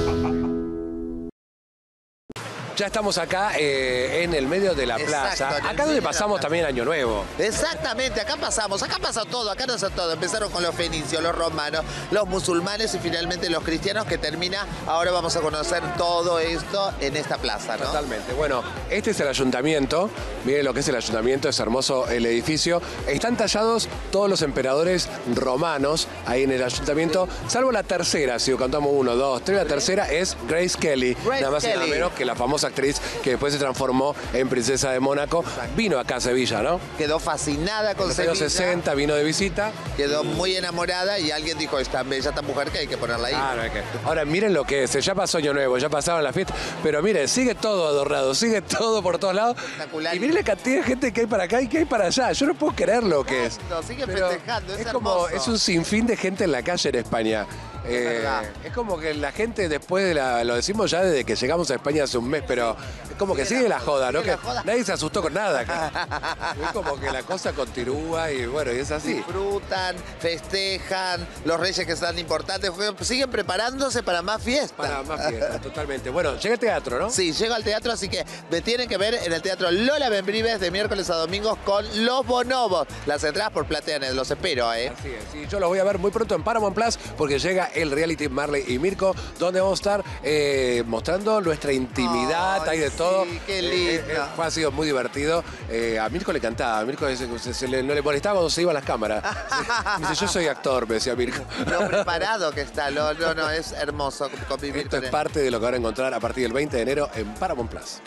Ya estamos acá eh, en el medio de la Exacto, plaza. en el Acá medio donde de la pasamos plaza. también Año Nuevo. Exactamente, acá pasamos, acá pasa todo, acá pasa todo. Empezaron con los fenicios, los romanos, los musulmanes y finalmente los cristianos, que termina, ahora vamos a conocer todo esto en esta plaza, ¿no? Totalmente. Bueno, este es el ayuntamiento. Miren lo que es el ayuntamiento, es hermoso el edificio. Están tallados todos los emperadores romanos ahí en el ayuntamiento, salvo la tercera, si contamos uno, dos, tres, la tercera es Grace Kelly. Grace nada más y nada Kelly. menos que la famosa actriz que después se transformó en princesa de Mónaco. Vino acá a Sevilla, ¿no? Quedó fascinada con En los años Sevilla, sesenta vino de visita. quedó muy enamorada y alguien dijo, esta bella esta mujer que hay que ponerla ahí. Claro, hay que- Ahora miren lo que es, ya pasó Año Nuevo, ya pasaron la fiesta, pero miren, sigue todo adornado, sigue todo por todos lados. Espectacular. Y miren la cantidad de gente que hay para acá y que hay para allá. Yo no puedo creer lo que es. No, sigue Pero festejando, es, es como, hermoso. es un sinfín de gente en la calle en España. Eh, verdad. es como que la gente después de la, lo decimos ya desde que llegamos a España hace un mes, pero es como que sigue la joda, ¿no? sigue la Que joda. nadie se asustó con nada acá. Es como que la cosa continúa y bueno, y es así. Disfrutan, festejan, los reyes que están importantes, siguen preparándose para más fiestas. Para más fiesta, totalmente. Bueno, llega el teatro, ¿no? Sí, llego al teatro, así que me tienen que ver en el Teatro Lola Membrives de miércoles a domingos con Los Bonobos. Las entradas por Plateanet, los espero, ¿eh? Así es, sí, yo los voy a ver muy pronto en Paramount Plus porque llega el reality Marley y Mirko, donde vamos a estar eh, mostrando nuestra intimidad, Ay, hay de sí, todo. qué Eh, lindo. eh, eh, fue, ha sido muy divertido. Eh, a Mirko le encantaba, a Mirko se, se- se le- no le molestaba cuando se iban las cámaras. Me dice, yo soy actor, me decía Mirko. Lo preparado que está, lo- no, no, es hermoso convivir Esto con es él. parte de lo que van a encontrar a partir del veinte de enero en Paramount Plus.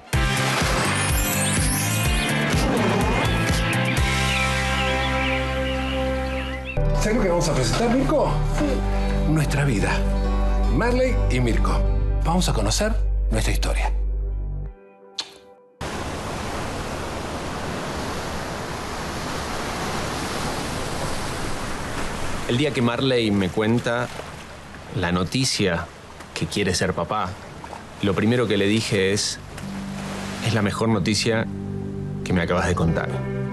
¿Sabes lo que vamos a presentar, Mirko? Nuestra vida. Marley y Mirko. Vamos a conocer nuestra historia. El día que Marley me cuenta la noticia que quiere ser papá, lo primero que le dije es, es la mejor noticia que me acabas de contar.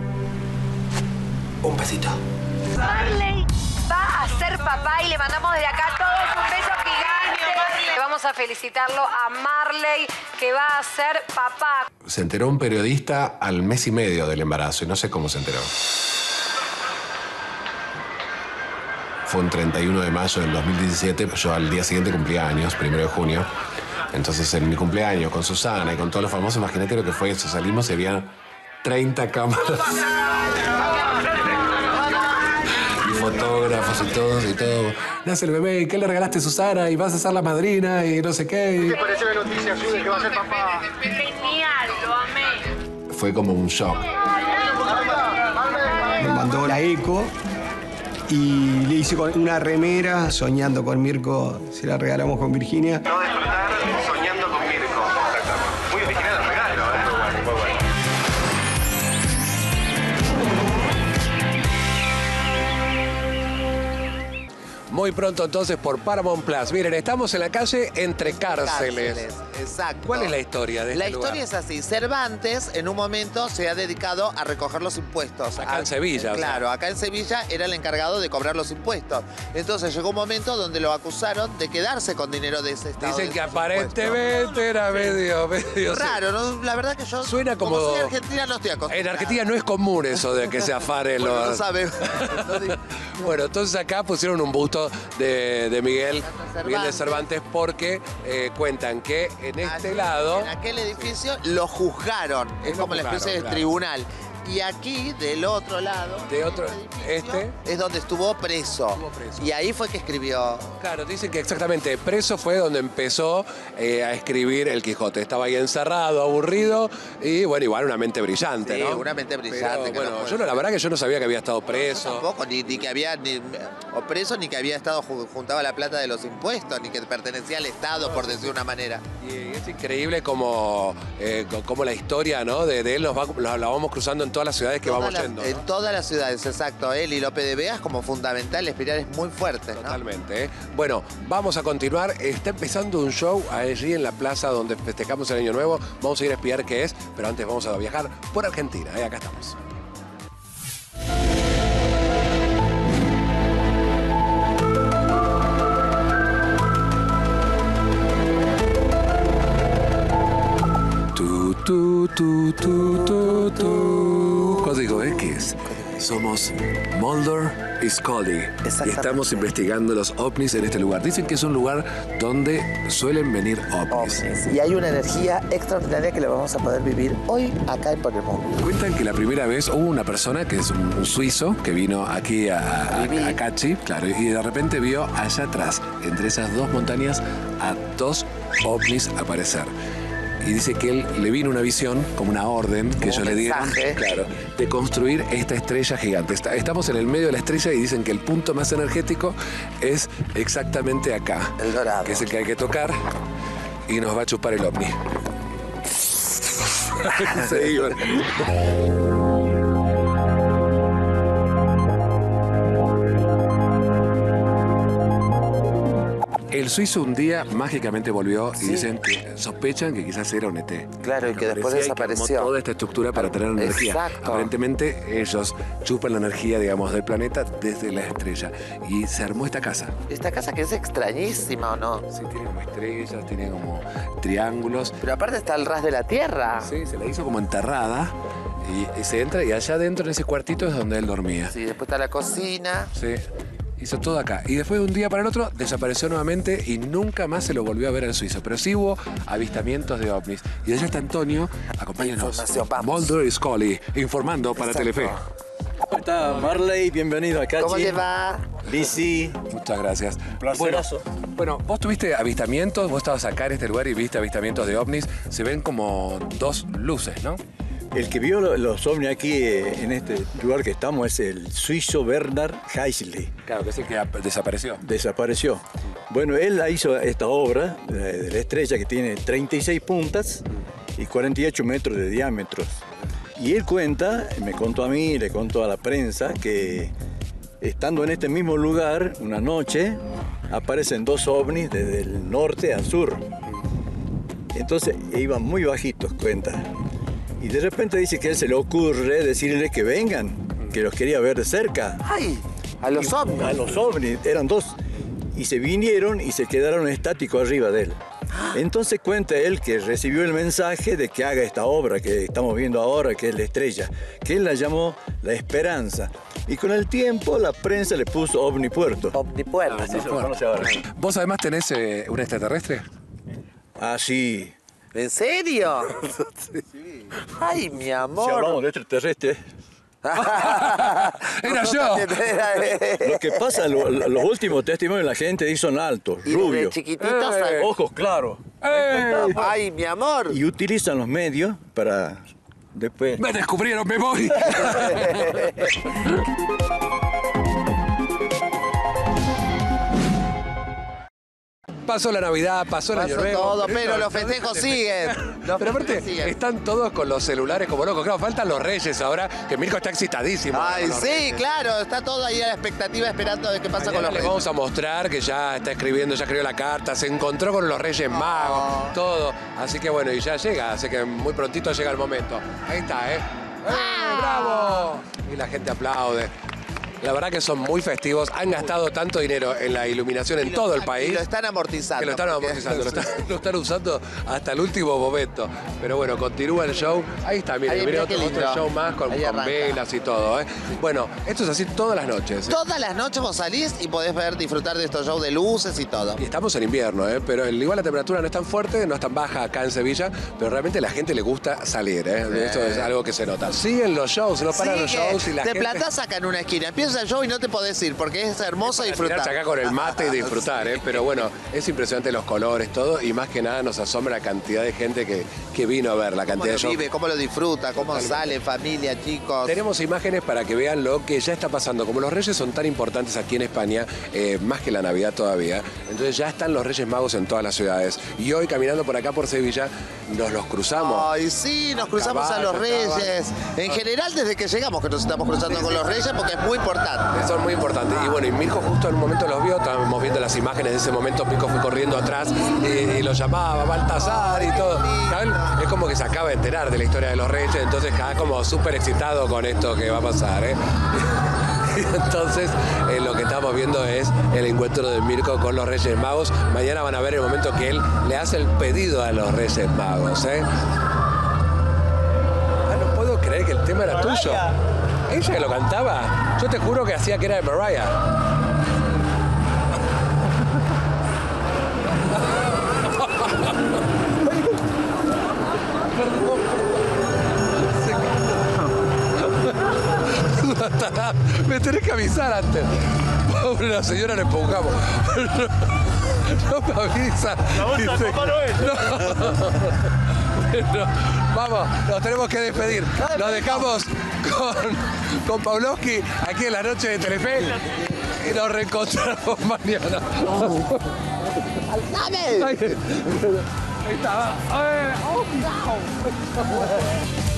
Un besito. Marley va a ser papá y le mandamos desde acá todos un beso gigante. Vamos a felicitarlo a Marley, que va a ser papá. Se enteró un periodista al mes y medio del embarazo y no sé cómo se enteró. Fue un treinta y uno de mayo del dos mil diecisiete, yo al día siguiente cumplía años, primero de junio. Entonces en mi cumpleaños, con Susana y con todos los famosos, imagínate lo que fue eso. Salimos y habían treinta cámaras. Y fotógrafos y todos y todo. Nace el bebé, ¿y qué le regalaste a Susana? Y vas a ser la madrina y no sé qué. ¿Qué te pareció la noticia, Jude, que va a ser papá? Genial, lo amé. Fue como un shock. Me mandó la eco y le hice con una remera soñando con Mirko, se la regalamos con Virginia. No disfrutar soñando con Mirko. Muy original el regalo, ¿eh? Muy bueno, muy bueno. muy pronto entonces por Paramount Plus. Miren, estamos en la calle Entre Cárceles. Cárceles, exacto. ¿Cuál es la historia de este La lugar? historia es así. Cervantes en un momento se ha dedicado a recoger los impuestos. Acá A- en Sevilla. o sea. Claro, acá en Sevilla era el encargado de cobrar los impuestos. Entonces llegó un momento donde lo acusaron de quedarse con dinero de ese estado. Dicen de que esos aparentemente era medio, medio... impuestos. Raro, ¿no? La verdad que yo... Suena como- soy argentina no estoy acostumbrada. En Argentina no es común eso de que se afaren Bueno, los... no sabemos. Bueno, entonces acá pusieron un busto de, de Miguel, Miguel de Cervantes porque eh, cuentan que en este lado... En aquel edificio lo juzgaron. Es Lo como la especie juzgaron, de claro. tribunal. Y aquí, del otro lado, de otro, este, es donde estuvo preso. preso. Y ahí fue que escribió. Claro, dicen que exactamente preso fue donde empezó eh, a escribir El Quijote. Estaba ahí encerrado, aburrido y bueno, igual una mente brillante, Sí, ¿no? una mente brillante. Pero, que bueno, no fue- yo no, la verdad que yo no sabía que había estado preso. Tampoco, ni, ni que había ni, o preso, ni que había estado ju- juntaba la plata de los impuestos, ni que pertenecía al Estado, por decir una manera. Y es increíble como, eh, co- como la historia, ¿no? de, de él nos va, la, la vamos cruzando en todas las ciudades que Todas vamos las- yendo. En ¿no? todas las ciudades, exacto. Él y Lope de Vega es como fundamental, espirales muy fuertes, ¿no? Totalmente. ¿eh? Bueno, vamos a continuar. Está empezando un show allí en la plaza donde festejamos el Año Nuevo. Vamos a ir a espiar qué es, pero antes vamos a viajar por Argentina. ¿eh? Acá estamos. Tu, tu, tu, tu, tu, tu. Código X. Somos Mulder y Scully y estamos investigando los ovnis en este lugar. Dicen que es un lugar donde suelen venir ovnis. Y hay una energía extraordinaria que la vamos a poder vivir hoy acá en Por el Mundo. Cuentan que la primera vez hubo una persona que es un, un suizo que vino aquí a, a, a Cachi, claro, y de repente vio allá atrás, entre esas dos montañas, a dos ovnis aparecer. Y dice que él le vino una visión, como una orden que ellos le dieron, claro, de construir esta estrella gigante. Está- Estamos en el medio de la estrella y dicen que el punto más energético es exactamente acá. El dorado. Que es el que hay que tocar y nos va a chupar el ovni. Sí, bueno. El suizo un día mágicamente volvió y dicen que sospechan que quizás era un E T. Claro, y que después Parecía que armó desapareció. toda esta estructura para tener energía. Exacto. Aparentemente ellos chupan la energía, digamos, del planeta desde la estrella. Y se armó esta casa. Esta casa que es extrañísima, ¿o no? Sí, tiene como estrellas, tiene como triángulos. Pero aparte está al ras de la tierra. Sí, se la hizo como enterrada. Y, y se entra y allá adentro en ese cuartito es donde él dormía. Sí, después está la cocina. Sí. Hizo todo acá. Y después de un día para el otro desapareció nuevamente y nunca más se lo volvió a ver al suizo. Pero sí hubo avistamientos de ovnis. Y allá está Antonio, acompáñanos. Información, vamos. Mulder y Scully, informando para Exacto. Telefe. ¿Cómo está Marley? Bienvenido a Cachi. ¿Cómo le va? Lizzy. Muchas gracias. placerazo. Bueno, bueno, vos tuviste avistamientos, vos estabas acá en este lugar y viste avistamientos de ovnis. Se ven como dos luces, ¿no? El que vio lo- los ovnis aquí eh, en este lugar que estamos es el suizo Bernard Heisley. Claro, que es el que ap- desapareció. Desapareció. Bueno, él la hizo esta obra eh, de la estrella que tiene treinta y seis puntas y cuarenta y ocho metros de diámetro. Y él cuenta, me contó a mí, le contó a la prensa, que estando en este mismo lugar, una noche, aparecen dos ovnis desde el norte al sur. Entonces iban muy bajitos, cuenta. Y de repente dice que a él se le ocurre decirle que vengan, que los quería ver de cerca. ¡Ay! A los ovnis. A los ovnis, eran dos. Y se vinieron y se quedaron estáticos arriba de él. Entonces cuenta él que recibió el mensaje de que haga esta obra que estamos viendo ahora, que es la estrella, que él la llamó La Esperanza. Y con el tiempo la prensa le puso OVNI Puerto. OVNI Puerto. Así se lo conoce ahora. ¿Vos además tenés eh, un extraterrestre? Ah, sí. ¿En serio? Ay, mi amor. Si hablamos de extraterrestres. Era yo. Lo que pasa, lo- lo- los últimos testimonios de la gente ahí son altos, Y desde rubios, chiquititos Eh, al- ojos claros. Ay, mi amor. Y utilizan los medios para después... Me descubrieron, me voy. pasó la Navidad, pasó el Pasó Año Nuevo. todo, pero esto- los festejos siguen. Los Pero aparte, festejos siguen. están todos con los celulares como locos. Claro, faltan los Reyes ahora, que Mirko está excitadísimo. Ay, con los sí, Reyes. claro, está todo ahí a la expectativa esperando de qué pasa Mañana con los les reyes. vamos a mostrar que ya está escribiendo, ya escribió la carta, se encontró con los Reyes Magos, todo. Así que bueno, y ya llega, así que muy prontito llega el momento. Ahí está, ¿eh? ¡Eh, bravo! Y la gente aplaude. La verdad que son muy festivos, han gastado tanto dinero en la iluminación en todo el país. Y lo están amortizando. Que lo están porque- amortizando, lo están, lo están usando hasta el último momento. Pero bueno, continúa el show. Ahí está, miren, Ahí, miren mirá otro, qué otro lindo. show más con, Ahí con arranca. velas y todo. ¿eh? Bueno, esto es así todas las noches. Todas las noches vos salís y podés ver, disfrutar de estos shows de luces y todo. Y estamos en invierno, ¿eh? Pero el- igual la temperatura no es tan fuerte, no es tan baja acá en Sevilla, pero realmente a la gente le gusta salir, ¿eh? Bien. Esto es algo que se nota. Siguen los shows, no paran los Sigue, shows y la te gente... plantás acá en una esquina, empieza el show y no te podés ir porque es hermoso Para disfrutar. tirarse acá con el mate y disfrutar, ¿eh? Pero bueno, es impresionante los colores, todo, y más que nada nos asombra la cantidad de gente que, que vino a ver, la Cómo cantidad de lo shows. vive, cómo lo disfruta, cómo sale, familia, chicos. Tenemos imágenes para que vean lo que ya está pasando. Como los Reyes son tan importantes aquí en España, eh, más que la Navidad todavía, entonces ya están los Reyes Magos en todas las ciudades. Y hoy, caminando por acá por Sevilla, nos los cruzamos. Ay, sí, nos cruzamos a los Caballo, Reyes. En general, desde que llegamos, que nos estamos cruzando con los Reyes porque es muy importante. Son muy importantes. Y bueno, y Mirko justo en un momento los vio, estábamos viendo las imágenes de ese momento, Mirko fue corriendo atrás y, y lo llamaba Baltasar y todo. ¿Saben? Es como que se acaba de enterar de la historia de los Reyes, entonces cada como súper excitado con esto que va a pasar, ¿eh? Y entonces eh, lo que estamos viendo es el encuentro de Mirko con los Reyes Magos. Mañana van a ver el momento que él le hace el pedido a los Reyes Magos, ¿eh? Ah, no puedo creer que el tema era tuyo. ¿Ella que lo cantaba? Yo te juro que hacía que era de Mariah. Me tenés que avisar antes. Pobre la señora, le empujamos. No, no me avisa. La bolsa de Dice- Papá Noel. No. No. Vamos, nos tenemos que despedir. Nos dejamos con, con Pavlovsky aquí en la noche de Telefe y nos reencontramos mañana. Ahí, ahí está. va. A ver. Oh, no.